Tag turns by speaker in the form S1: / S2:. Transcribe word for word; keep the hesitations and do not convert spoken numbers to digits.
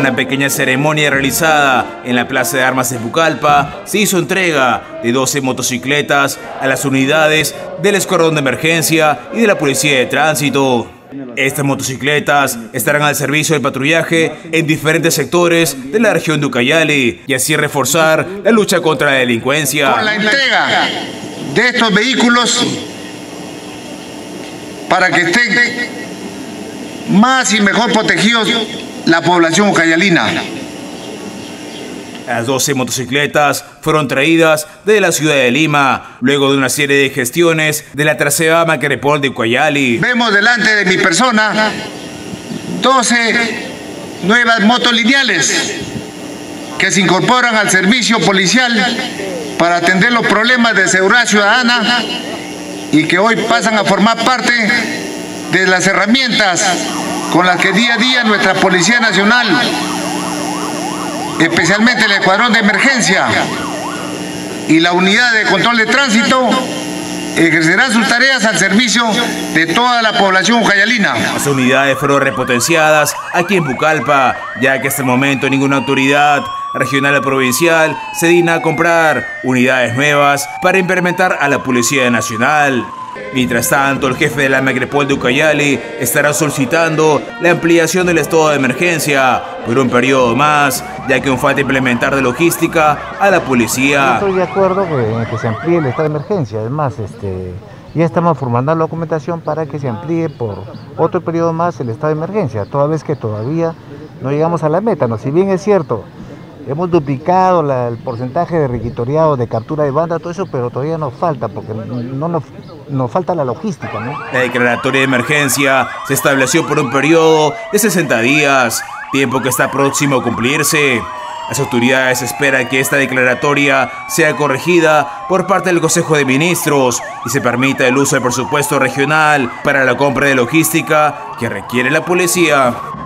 S1: la pequeña ceremonia realizada en la Plaza de Armas de Pucallpa, se hizo entrega de doce motocicletas a las unidades del Escuadrón de Emergencia y de la Policía de Tránsito. Estas motocicletas estarán al servicio del patrullaje en diferentes sectores de la región de Ucayali y así reforzar la lucha contra la delincuencia.
S2: Con la entrega de estos vehículos para que estén más y mejor protegidos la población ucayalina.
S1: Las doce motocicletas fueron traídas de la ciudad de Lima, luego de una serie de gestiones de la tercera Macrepol de Ucayali.
S2: Vemos delante de mi persona doce nuevas motos lineales que se incorporan al servicio policial para atender los problemas de seguridad ciudadana y que hoy pasan a formar parte de las herramientas con las que día a día nuestra Policía Nacional, especialmente el Escuadrón de Emergencia y la Unidad de Control de Tránsito, ejercerán sus tareas al servicio de toda la población ucayalina.
S1: Las unidades fueron repotenciadas aquí en Pucallpa, ya que hasta el momento ninguna autoridad regional o provincial se digna a comprar unidades nuevas para implementar a la Policía Nacional. Mientras tanto, el jefe de la Macrepol de Ucayali estará solicitando la ampliación del estado de emergencia por un periodo más, ya que aún falta implementar de logística a la policía.
S3: Yo estoy de acuerdo en que se amplíe el estado de emergencia. Además, este, ya estamos formando la documentación para que se amplíe por otro periodo más el estado de emergencia, toda vez que todavía no llegamos a la meta, ¿no? Si bien es cierto, hemos duplicado la, el porcentaje de requitoriado, de captura de banda, todo eso, pero todavía nos falta, porque no nos, nos falta la logística, ¿no?
S1: La declaratoria de emergencia se estableció por un periodo de sesenta días, tiempo que está próximo a cumplirse. Las autoridades esperan que esta declaratoria sea corregida por parte del Consejo de Ministros y se permita el uso del presupuesto regional para la compra de logística que requiere la policía.